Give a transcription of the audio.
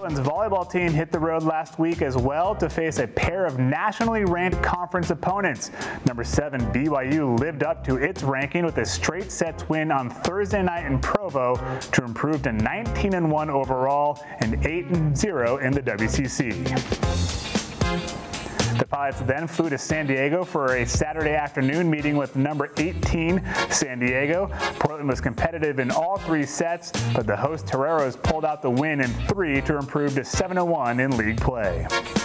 Portland's volleyball team hit the road last week as well to face a pair of nationally ranked conference opponents. Number 7 BYU lived up to its ranking with a straight sets win on Thursday night in Provo to improve to 19-1 overall and 8-0 in the WCC. The Pilots then flew to San Diego for a Saturday afternoon meeting with number 18 San Diego. Portland was competitive in all 3 sets, but the host Toreros pulled out the win in 3 to improve to 7-1 in league play.